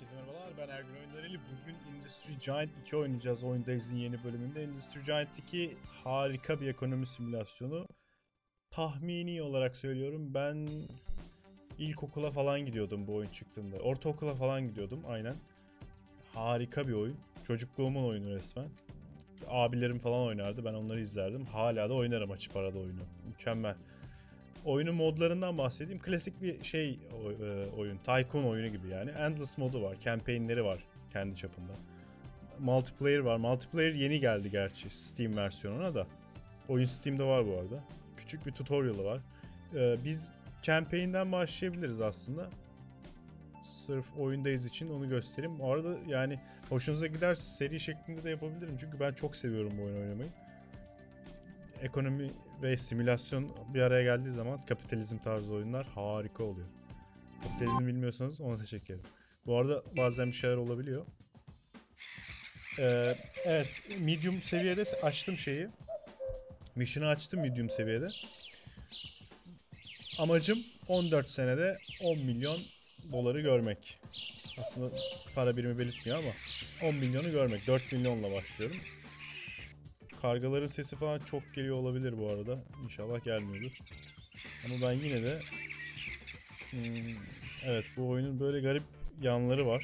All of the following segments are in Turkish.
Herkese merhabalar, ben Ergün Oyunları'yla. Bugün Industry Giant 2 oynayacağız. Oyundays'ın yeni bölümünde. Industry Giant 2 harika bir ekonomi simülasyonu. Tahmini olarak söylüyorum, ben ilkokula falan gidiyordum bu oyun çıktığında. Ortaokula falan gidiyordum aynen. Harika bir oyun. Çocukluğumun oyunu resmen. Abilerim falan oynardı, ben onları izlerdim. Hala da oynarım açıp arada oyunu. Mükemmel. Oyunun modlarından bahsedeyim. Klasik bir oyun. Tycoon oyunu gibi yani. Endless modu var. Campaign'leri var kendi çapında. Multiplayer var. Multiplayer yeni geldi gerçi Steam versiyonuna da. Oyun Steam'de var bu arada. Küçük bir tutorial'ı var. Biz campaign'den başlayabiliriz aslında. Sırf oyundayız için onu göstereyim. Bu arada yani hoşunuza giderse seri şeklinde de yapabilirim. Çünkü ben çok seviyorum bu oyunu oynamayı. Ekonomi ve simülasyon bir araya geldiği zaman kapitalizm tarzı oyunlar harika oluyor. Kapitalizm bilmiyorsanız ona teşekkür ederim. Bu arada bazen bir şeyler olabiliyor. Evet, medium seviyede açtım şeyi. Mission'ı açtım medium seviyede. Amacım 14 senede 10 milyon doları görmek. Aslında para birimi belirtmiyor ama 10 milyonu görmek. 4 milyonla başlıyorum. Kargaların sesi falan çok geliyor olabilir bu arada. İnşallah gelmiyordur. Ama ben yine de evet, bu oyunun böyle garip yanları var.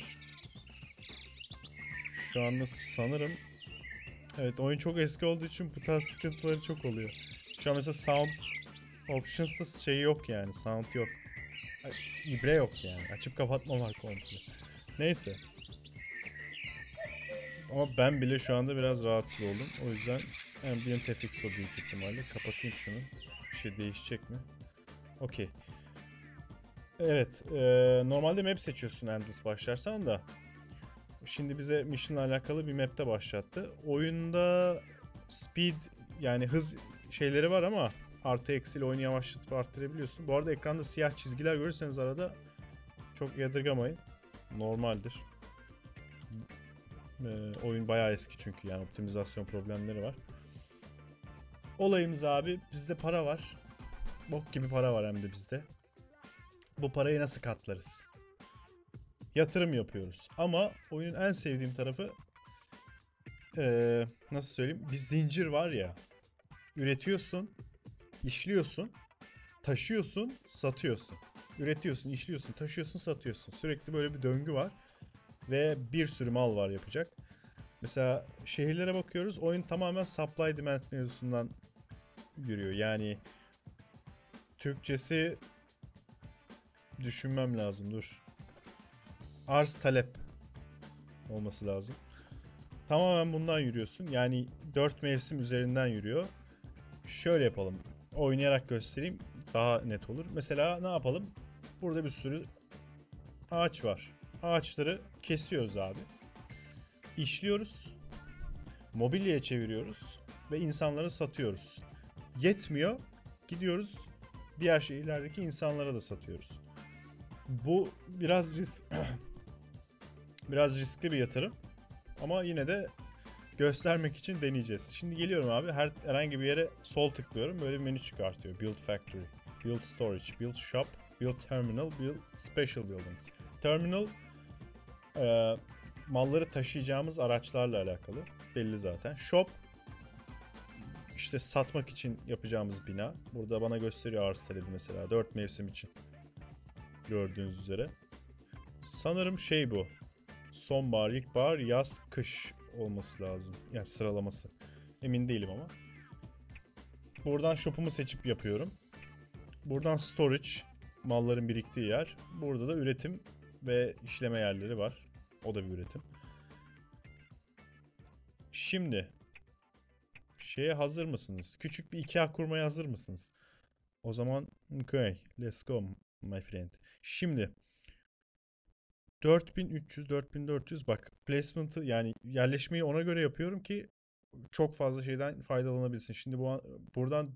Şu anda sanırım evet, oyun çok eski olduğu için bu tarz sıkıntıları çok oluyor. Şu an mesela sound options'ta şey yok yani, sound yok. İbre yok yani. Açıp kapatma var komple. Neyse. Ama ben bile şu anda biraz rahatsız oldum. O yüzden ambient FX o büyük ihtimalle. Kapatayım şunu. Bir şey değişecek mi? Okey. Evet. Normalde map seçiyorsun Endless başlarsan da. Şimdi bize mission'la alakalı bir map'te başlattı. Oyunda speed yani hız şeyleri var ama artı eksiyle oyunu yavaşlatıp arttırabiliyorsun. Bu arada ekranda siyah çizgiler görürseniz arada çok yadırgamayın. Normaldir. Oyun bayağı eski çünkü yani optimizasyon problemleri var. Olayımız abi, bizde para var. Bok gibi para var hem de bizde. Bu parayı nasıl katlarız? Yatırım yapıyoruz. Ama oyunun en sevdiğim tarafı nasıl söyleyeyim? Bir zincir var ya. Üretiyorsun, işliyorsun, taşıyorsun, satıyorsun. Üretiyorsun, işliyorsun, taşıyorsun, satıyorsun. Sürekli böyle bir döngü var. Ve bir sürü mal var yapacak. Mesela şehirlere bakıyoruz. Oyun tamamen supply demand mevzusundan yürüyor. Yani Türkçesi düşünmem lazım, dur. Arz talep olması lazım. Tamamen bundan yürüyorsun. Yani 4 mevsim üzerinden yürüyor. Şöyle yapalım. Oynayarak göstereyim. Daha net olur. Mesela ne yapalım? Burada bir sürü ağaç var. Ağaçları kesiyoruz abi. İşliyoruz. Mobilyaya çeviriyoruz. Ve insanlara satıyoruz. Yetmiyor. Gidiyoruz. Diğer şehirlerdeki insanlara da satıyoruz. Bu biraz riskli bir yatırım. Ama yine de göstermek için deneyeceğiz. Şimdi geliyorum abi. Herhangi bir yere sol tıklıyorum. Böyle bir menü çıkartıyor. Build Factory, Build Storage, Build Shop, Build Terminal, Build Special Buildings. Terminal malları taşıyacağımız araçlarla alakalı. Belli zaten. Shop işte satmak için yapacağımız bina. Burada bana gösteriyor arz talebi mesela. 4 mevsim için. Gördüğünüz üzere. Sanırım şey bu. Sonbahar, ilkbahar, yaz, kış olması lazım. Yani sıralaması. Emin değilim ama. Buradan shop'umu seçip yapıyorum. Buradan storage, malların biriktiği yer. Burada da üretim ve işleme yerleri var. O da bir üretim. Şimdi şeye hazır mısınız? Küçük bir IKEA kurmaya hazır mısınız? O zaman okay, let's go my friend. Şimdi 4300 4400 bak, placement'ı yani yerleşmeyi ona göre yapıyorum ki çok fazla şeyden faydalanabilsin. Şimdi buradan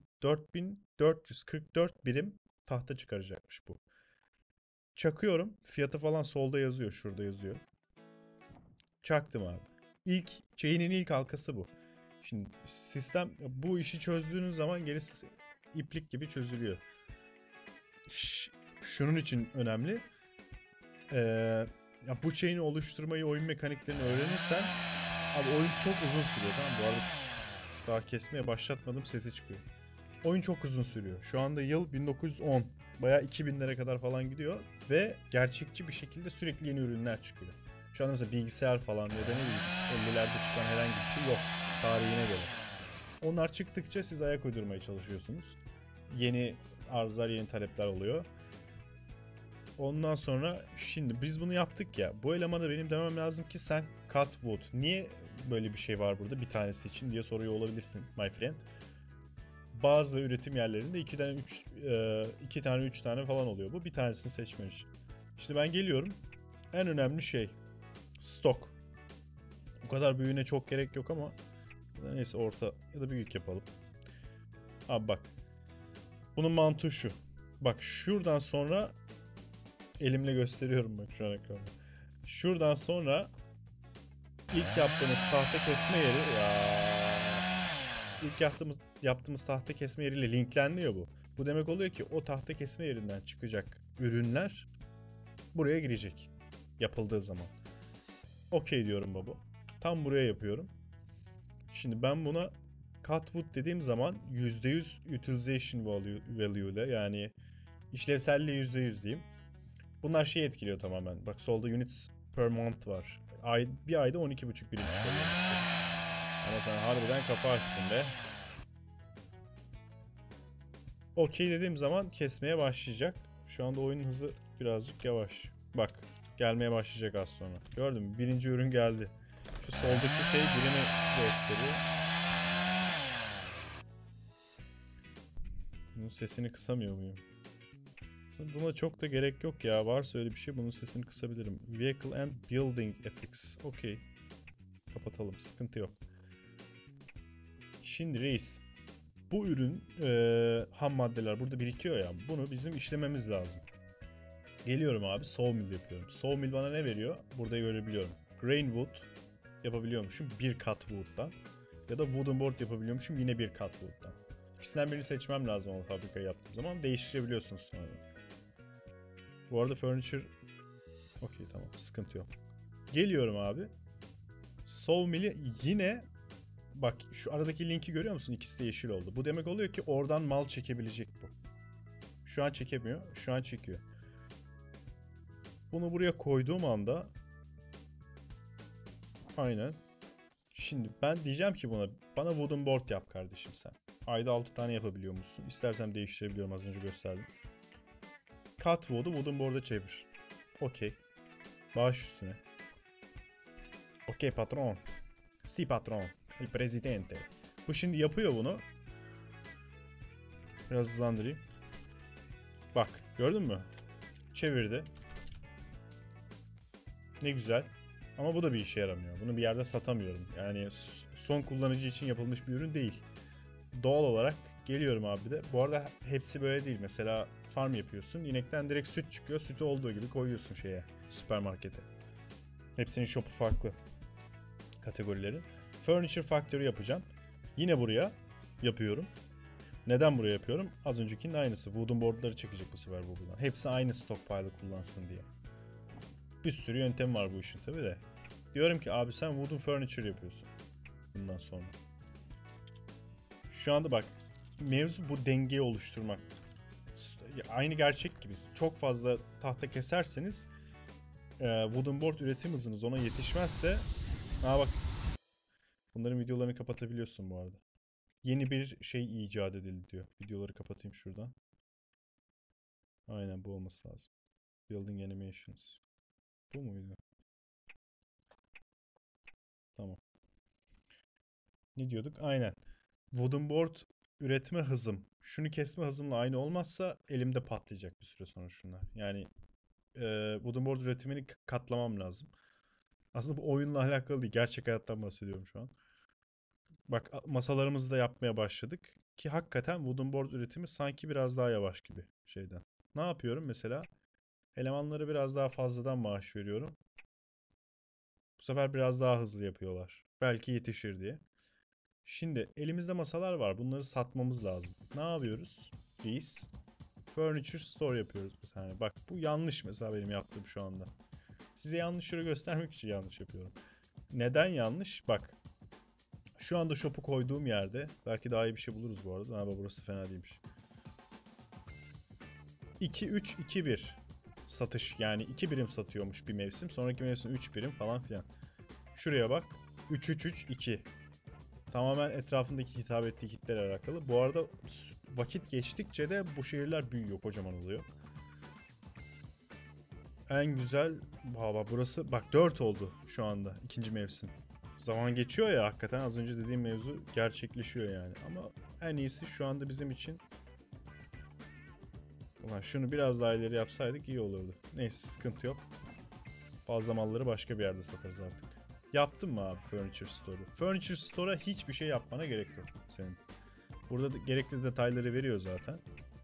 4444 birim tahta çıkaracakmış bu. Çakıyorum. Fiyatı falan solda yazıyor. Şurada yazıyor. Çaktım abi. Chain'in ilk halkası bu. Şimdi sistem bu işi çözdüğünüz zaman gerisi iplik gibi çözülüyor. Şunun için önemli. Ya bu chain'i oluşturmayı, oyun mekaniklerini öğrenirsen abi oyun çok uzun sürüyor, tamam. Bu arada daha kesmeye başlatmadım, sesi çıkıyor. Oyun çok uzun sürüyor. Şu anda yıl 1910. Bayağı 2000'lere kadar falan gidiyor ve gerçekçi bir şekilde sürekli yeni ürünler çıkıyor. Şu anda mesela bilgisayar falan ya da ne bileyim 50'lerde çıkan herhangi bir şey yok tarihine göre. Onlar çıktıkça siz ayak uydurmaya çalışıyorsunuz. Yeni arzlar, yeni talepler oluyor. Ondan sonra şimdi biz bunu yaptık ya. Bu elemana benim demem lazım ki sen cut wood. Niye böyle bir şey var burada bir tanesi için diye soruyor olabilirsin my friend. Bazı üretim yerlerinde iki tane 3 tane falan oluyor. Bu bir tanesini seçmen için. İşte ben geliyorum. En önemli şey stok. Bu kadar büyüğüne çok gerek yok ama neyse orta ya da büyük yapalım. Abi bak. Bunun mantığı şu. Bak şuradan sonra elimle gösteriyorum bak şu an ekranda. Şuradan sonra ilk yaptığımız tahta kesme yeri ilk yaptığımız tahta kesme yeriyle linklenmiyor bu. Bu demek oluyor ki o tahta kesme yerinden çıkacak ürünler buraya girecek. Yapıldığı zaman. Okey diyorum baba. Tam buraya yapıyorum. Şimdi ben buna cut wood dediğim zaman %100 utilization value ile yani işlevselliği %100 diyeyim. Bunlar şeyi etkiliyor tamamen. Bak solda units per month var. Bir ayda 12,5 birim çıkarıyor. Ama sen harbiden kafa açtın be. Okey dediğim zaman kesmeye başlayacak. Şu anda oyunun hızı birazcık yavaş. Bak gelmeye başlayacak az sonra. Gördün mü? Birinci ürün geldi. Şu soldaki şey birimi gösteriyor. Bunun sesini kısamıyor muyum? Buna çok da gerek yok ya. Varsa öyle bir şey bunun sesini kısabilirim. Vehicle and Building FX. Okey. Kapatalım. Sıkıntı yok. Şimdi reis. Bu ürün ham maddeler burada birikiyor ya. Bunu bizim işlememiz lazım. Geliyorum abi. Sawmill yapıyorum. Sawmill bana ne veriyor? Burada görebiliyorum. Grain wood yapabiliyormuşum. Bir cut wood'dan. Ya da wooden board yapabiliyormuşum. Yine bir cut wood'dan. İkisinden birini seçmem lazım o fabrikayı yaptığım zaman. Değiştirebiliyorsunuz sonra. Bu arada furniture... Okey tamam. Sıkıntı yok. Geliyorum abi. Sawmill'i yine... Bak şu aradaki linki görüyor musun? İkisi de yeşil oldu. Bu demek oluyor ki oradan mal çekebilecek bu. Şu an çekemiyor. Şu an çekiyor. Bunu buraya koyduğum anda... Aynen. Şimdi ben diyeceğim ki bana wooden board yap kardeşim sen. Ayda 6 tane yapabiliyor musun? İstersem değiştirebiliyorum, az önce gösterdim. Cut wood'u wooden board'a çevir. Okey. Baş üstüne. Okey patron. Si patron. El presidente. Bu şimdi yapıyor bunu. Biraz hızlandırayım. Bak gördün mü? Çevirdi. Ne güzel. Ama bu da bir işe yaramıyor. Bunu bir yerde satamıyorum. Yani son kullanıcı için yapılmış bir ürün değil. Doğal olarak geliyorum abi de. Bu arada hepsi böyle değil. Mesela farm yapıyorsun. İnekten direkt süt çıkıyor. Sütü olduğu gibi koyuyorsun süpermarkete. Hepsinin shop'u farklı. Kategorileri. Furniture Factory yapacağım. Yine buraya yapıyorum. Neden buraya yapıyorum? Az öncekinin aynısı. Wooden board'ları çekecek bu sefer bu buradan. Hepsi aynı stockpile'ı kullansın diye. Bir sürü yöntem var bu işin tabi de. Diyorum ki abi sen wooden furniture yapıyorsun. Bundan sonra. Şu anda bak mevzu bu dengeyi oluşturmak. Aynı gerçek gibi. Çok fazla tahta keserseniz wooden board üretim hızınız ona yetişmezse bak bunların videolarını kapatabiliyorsun bu arada. Yeni bir şey icat edildi diyor. Videoları kapatayım şuradan. Aynen bu olması lazım. Building Animations. Bu muydu? Tamam. Ne diyorduk? Aynen. Wooden board üretme hızım. Şunu kesme hızımla aynı olmazsa elimde patlayacak bir süre sonra şunlar. Yani wooden board üretimini katlamam lazım. Aslında bu oyunla alakalı değil. Gerçek hayattan bahsediyorum şu an. Bak masalarımızı da yapmaya başladık. Ki hakikaten wooden board üretimi sanki biraz daha yavaş gibi şeyden. Ne yapıyorum mesela? Elemanları biraz daha fazladan maaş veriyorum. Bu sefer biraz daha hızlı yapıyorlar. Belki yetişir diye. Şimdi elimizde masalar var. Bunları satmamız lazım. Ne yapıyoruz? Biz Furniture Store yapıyoruz mesela. Bak bu yanlış mesela benim yaptığım şu anda. Size yanlışları göstermek için yanlış yapıyorum. Neden yanlış? Bak. Şu anda shop'u koyduğum yerde belki daha iyi bir şey buluruz bu arada. Ama burası fena değilmiş. 2-3-2-1 satış, yani 2 birim satıyormuş bir mevsim. Sonraki mevsim 3 birim falan filan. Şuraya bak. 3-3-3-2. Tamamen etrafındaki hitap ettiği kitlerle alakalı. Bu arada vakit geçtikçe de bu şehirler büyüyor, kocaman oluyor. En güzel burası bak 4 oldu şu anda ikinci mevsim. Zaman geçiyor ya, hakikaten az önce dediğim mevzu gerçekleşiyor yani. Ama en iyisi şu anda bizim için. Ulan şunu biraz daha ileri yapsaydık iyi olurdu. Neyse, sıkıntı yok. Fazla malları başka bir yerde satarız artık. Yaptın mı abi Furniture Store'u? Furniture Store'a hiçbir şey yapmana gerek yok senin. Burada gerekli detayları veriyor zaten.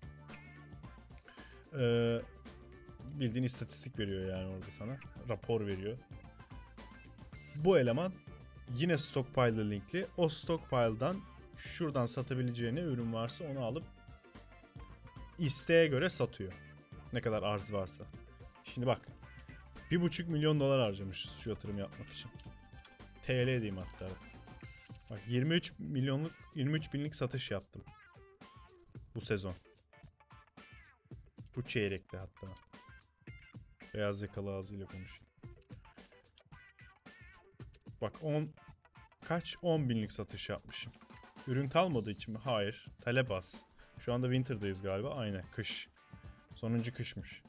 Bildiğin istatistik veriyor yani orada sana. Rapor veriyor. Bu eleman yine stockpile'la linkli. O stockpile'dan şuradan satabileceği ne ürün varsa onu alıp isteğe göre satıyor. Ne kadar arz varsa. Şimdi bak. 1,5 milyon dolar harcamışız şu yatırım yapmak için. TL diyeyim hatta. Bak 23 binlik satış yaptım. Bu sezon. Bu çeyrekte hatta. Beyaz yakalı ağzıyla konuşayım. Bak 10 binlik satış yapmışım. Ürün kalmadığı için mi? Hayır. Talep az. Şu anda winter'dayız galiba. Aynen, kış. Sonuncu kışmış.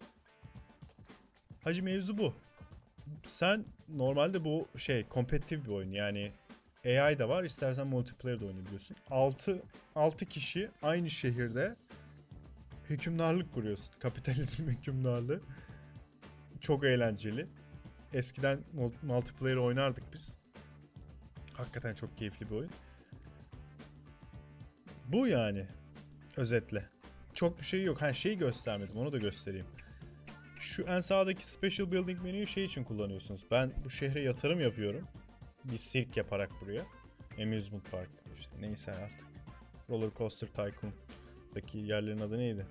Hacı mevzu bu. Sen normalde bu kompetitif bir oyun. Yani AI da var. İstersen multiplayer de oynayabiliyorsun. 6 kişi aynı şehirde hükümdarlık kuruyorsun. Kapitalizm hükümdarlığı. Çok eğlenceli. Eskiden multiplayer oynardık biz. Hakikaten çok keyifli bir oyun. Bu yani. Özetle. Çok bir şey yok. Şeyi göstermedim. Onu da göstereyim. Şu en sağdaki Special Building menüyü şey için kullanıyorsunuz. Ben bu şehre yatırım yapıyorum. Bir sirk yaparak buraya. Amusement Park. İşte neyse artık. Roller Coaster Tycoon'daki yerlerin adı neydi?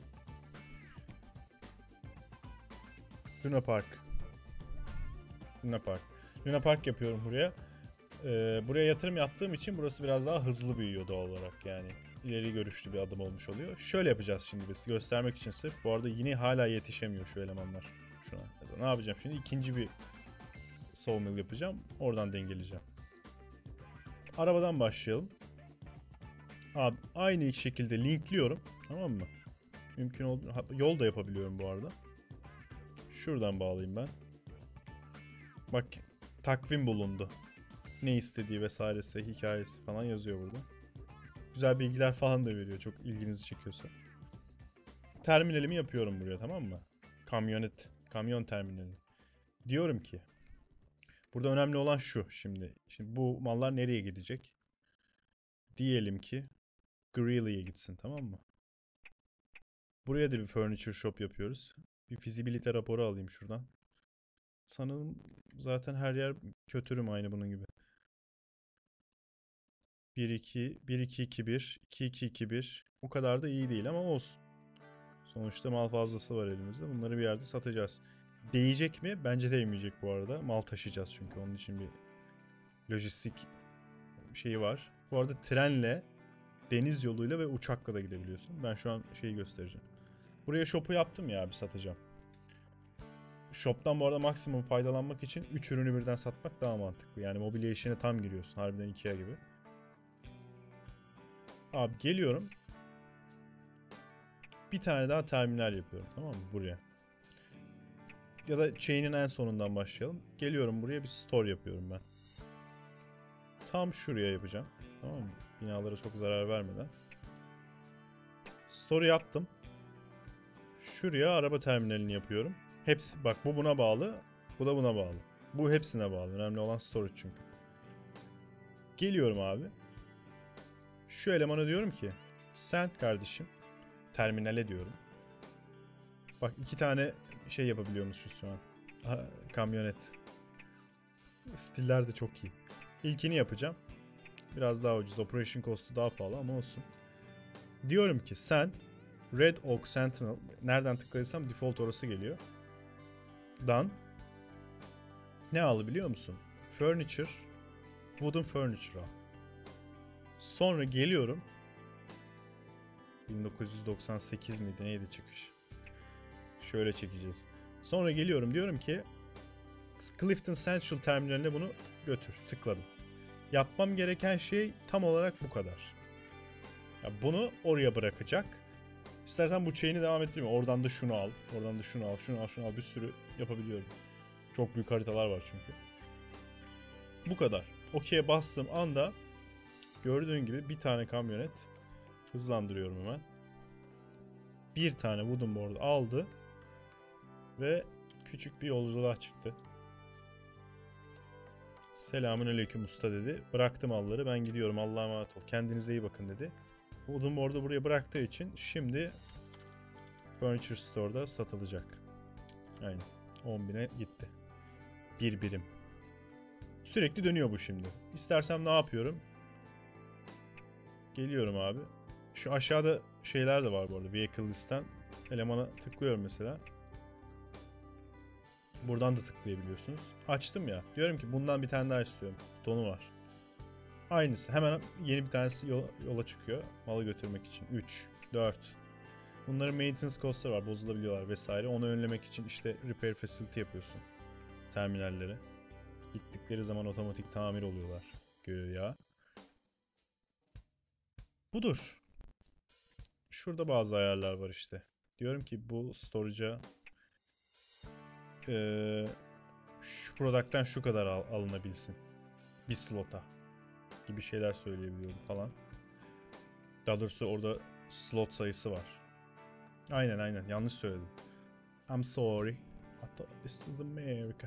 Luna Park. Luna Park. Luna Park yapıyorum buraya. Buraya yatırım yaptığım için burası biraz daha hızlı büyüyor doğal olarak. Yani ileri görüşlü bir adım olmuş oluyor. Şöyle yapacağız şimdi biz, göstermek için sırf. Bu arada yine hala yetişemiyor şu elemanlar. Şuna. Mesela ne yapacağım şimdi? İkinci bir sawmill yapacağım. Oradan dengeleyeceğim. Arabadan başlayalım. Abi aynı şekilde linkliyorum. Tamam mı? Mümkün olduğu yol da yapabiliyorum bu arada. Şuradan bağlayayım ben. Bak, takvim bulundu. Ne istediği vesairesi, hikayesi falan yazıyor burada. Güzel bilgiler falan da veriyor, çok ilginizi çekiyorsa. Terminalimi yapıyorum buraya, tamam mı? Kamyon terminali. Diyorum ki burada önemli olan şu şimdi. Şimdi bu mallar nereye gidecek? Diyelim ki Greeley'e gitsin, tamam mı? Buraya da bir furniture shop yapıyoruz. Bir feasibility raporu alayım şuradan. Sanırım zaten her yer kötürüm aynı bunun gibi. 1-2, 1-2-2-1, 2-2-2-1. O kadar da iyi değil ama olsun. Sonuçta mal fazlası var elimizde. Bunları bir yerde satacağız. Değecek mi? Bence değmeyecek bu arada. Mal taşıyacağız çünkü onun için bir lojistik şeyi var. Bu arada trenle, deniz yoluyla ve uçakla da gidebiliyorsun. Ben şu an şeyi göstereceğim. Buraya shop'u yaptım ya abi, satacağım. Shop'tan bu arada maksimum faydalanmak için 3 ürünü birden satmak daha mantıklı. Yani mobilya işine tam giriyorsun. Harbiden Ikea gibi. Abi geliyorum. Bir tane daha terminal yapıyorum, tamam mı, buraya. Ya da chain'in en sonundan başlayalım. Geliyorum buraya, bir store yapıyorum ben. Tam şuraya yapacağım. Tamam mı? Binalara çok zarar vermeden. Store yaptım. Şuraya araba terminalini yapıyorum. Hepsi bak, bu buna bağlı. Bu da buna bağlı. Bu hepsine bağlı. Önemli olan storage çünkü. Geliyorum abi. Şu elemana diyorum ki sen kardeşim terminale diyorum. Bak 2 tane şey yapabiliyormuşuz şu an. Kamyonet. Stiller de çok iyi. İlkini yapacağım. Biraz daha ucuz. Operation cost'u daha pahalı ama olsun. Diyorum ki sen Red Oak Sentinel, nereden tıklarsam default orası geliyor. Done. Ne al biliyor musun? Furniture, wooden furniture al. Sonra geliyorum. 1998 miydi neydi çıkış? Şöyle çekeceğiz. Sonra geliyorum diyorum ki Clifton Central terminaline bunu götür. Tıkladım. Yapmam gereken şey tam olarak bu kadar. Ya bunu oraya bırakacak. İstersen bu chain'i devam ettireyim. Oradan da şunu al. Oradan da şunu al. Şunu al. Şunu al. Bir sürü yapabiliyorum. Çok büyük haritalar var çünkü. Bu kadar. OK'ye bastığım anda gördüğün gibi bir tane kamyonet, hızlandırıyorum hemen, bir tane wooden board aldı ve küçük bir yolculuğa çıktı. Selamünaleyküm usta dedi. Bıraktım malları, ben gidiyorum, Allah'a emanet ol. Kendinize iyi bakın dedi. Wooden board'u buraya bıraktığı için şimdi Furniture Store'da satılacak. Aynen. 10.000'e gitti. Bir birim. Sürekli dönüyor bu şimdi. İstersem ne yapıyorum? Geliyorum abi. Şu aşağıda şeyler de var bu arada. Vehicle list'ten elemana tıklıyorum mesela. Buradan da tıklayabiliyorsunuz. Açtım ya. Diyorum ki bundan bir tane daha istiyorum. Tonu var. Aynısı. Hemen yeni bir tanesi yola çıkıyor. Malı götürmek için. 3, 4. Bunların maintenance cost'ları var. Bozulabiliyorlar vesaire. Onu önlemek için işte repair facility yapıyorsun. Terminallere. Gittikleri zaman otomatik tamir oluyorlar. Güya. Budur. Şurada bazı ayarlar var işte. Diyorum ki bu storage'a şu product'tan şu kadar alınabilsin. Bir slota gibi şeyler söyleyebiliyorum falan. Daha doğrusu orada slot sayısı var. Aynen yanlış söyledim. I'm sorry. I thought this was America.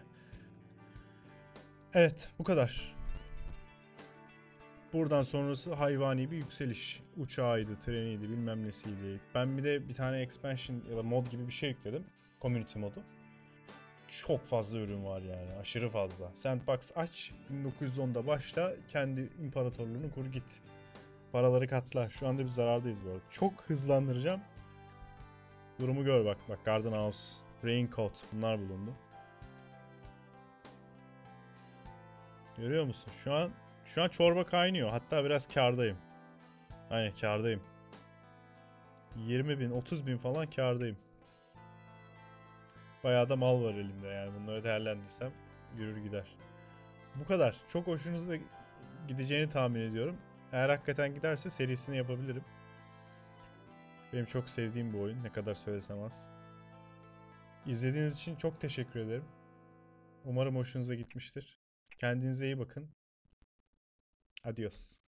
Evet, bu kadar. Buradan sonrası hayvani bir yükseliş. Uçağıydı, treniydi, bilmem nesiydi. Ben bir de bir tane expansion ya da mod gibi bir şey yükledim. Community modu. Çok fazla ürün var yani. Aşırı fazla. Sandbox aç. 1910'da başla. Kendi imparatorluğunu kur git. Paraları katla. Şu anda bir zarardayız bu arada. Çok hızlandıracağım. Durumu gör bak. Bak Garden House, Raincoat bunlar bulundu. Görüyor musun? Şu an çorba kaynıyor. Hatta biraz kârdayım. Aynen kârdayım. 20.000, 30.000 falan kârdayım. Bayağı da mal var elimde yani. Bunları değerlendirsem yürür gider. Bu kadar. Çok hoşunuza gideceğini tahmin ediyorum. Eğer hakikaten giderse serisini yapabilirim. Benim çok sevdiğim bir oyun. Ne kadar söylesem az. İzlediğiniz için çok teşekkür ederim. Umarım hoşunuza gitmiştir. Kendinize iyi bakın. Adios.